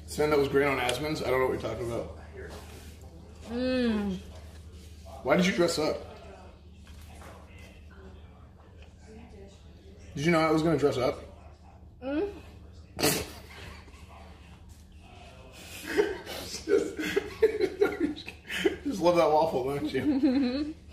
Sven, that was great on Asmon's. I don't know what you're talking about. Why did you dress up? Did you know I was going to dress up? Just love that waffle, don't you?